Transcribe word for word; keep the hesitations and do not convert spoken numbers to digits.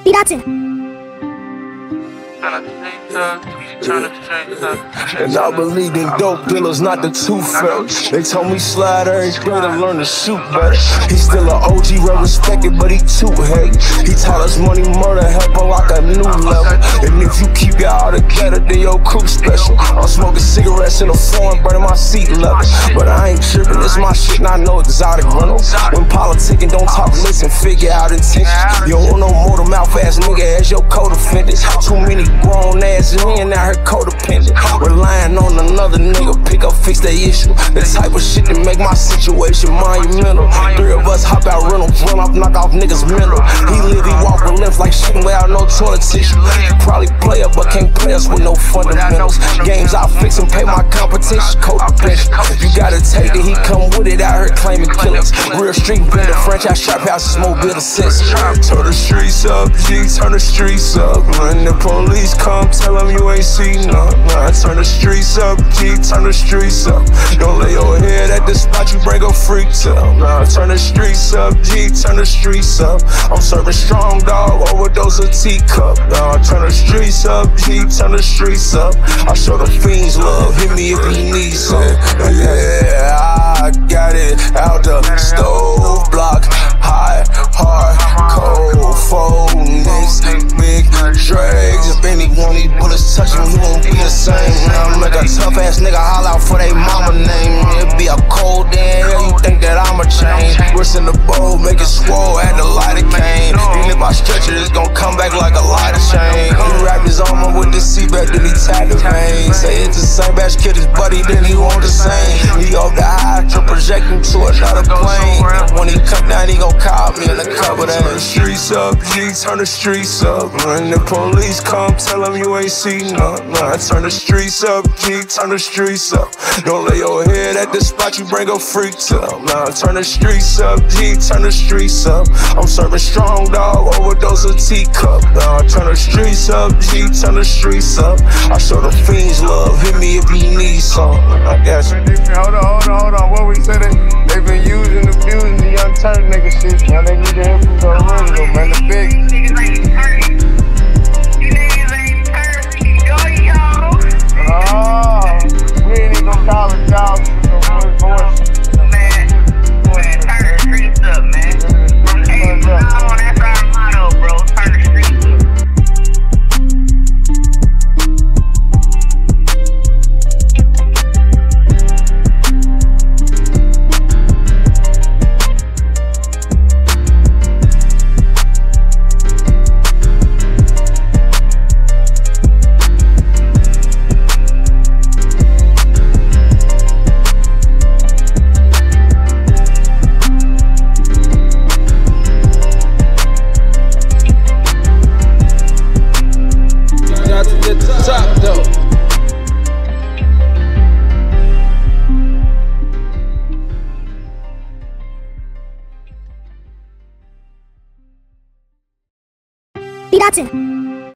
Piraten. And I believe in dope dealers, not the tooth fairies. They told me slide every day to learn to shoot better. He's still an O G, well respected, but he too heavy. He taught us money, murder, help unlock a new level. And if you keep it all together, then your crew special. I'm smoking cigarettes in the foreign, burning my seat leather. But I ain't tripping, it's my shit and I know exotic rental. When politicking, don't talk, listen, figure out intentions. You don't want no more to mouth ass nigga as your co-defendant. Too many grown ass men out here codependent, relying on another nigga, pick up, fix their issue. The type of shit that make my situation monumental. Three of us hop out rentals, run off, knock off niggas mental. He live, he walk with limbs like shit without no toilet tissue. He probably play up, but can't play us with no fundamentals. Games I fix and pay my competition, codependent. You gotta take it, he come with it out here claiming killings. Real street vendor, franchise shop houses, mobile assist. Turn the streets up, G, turn the streets up. When the police come, tell them you ain't see none. Nah, turn the streets up, G, turn the streets up. Don't lay your head at the spot, you bring a freak to. Nah, turn the streets up, G, turn the streets up. I'm serving strong dog, overdose of teacup. Nah, turn the streets up, G, turn the streets up. I show the fiends love, hit me if you need some. Yeah, I got it out the stove block, high, hard, cold, fold, next, big drags. If anyone these bullets touch him, he won't be the same. Now make a tough ass nigga holler out for they mama name. It be a cold day, you think that I'ma change? Wrist in the bowl, make it swole, had to light a cane. Even if I stretch it, it's gon' come back like a lighter chain. He wrapped his arm up with the seatbelt, then he tied the vein. Say it's the same batch kid his buddy, then he want the same. He off the high, to project him to another plane. When he come down, he gon' call me in the cover that. Turn the streets up, G, turn the streets up. When the police come, tell them you ain't seen none. Nah, turn the streets up, G, turn the streets up. Don't lay your head at the spot, you bring a freak to. Nah, turn the streets up, G, turn the streets up. I'm serving strong dog, overdose of teacup. Nah, turn the streets up, G, turn the streets up. I show the fiends love, hit me if you need some. I guess. Hold on, hold on, hold on. What we said it? They been using, abusing the unturned nigga shit. Now they need to hear from the original, man. The big. Oh, we ain't even gonna call it jobs with no voice. Man, man, turn the streets up, man. Hey, no, that's our motto, bro. Turn the streets up. Piraten.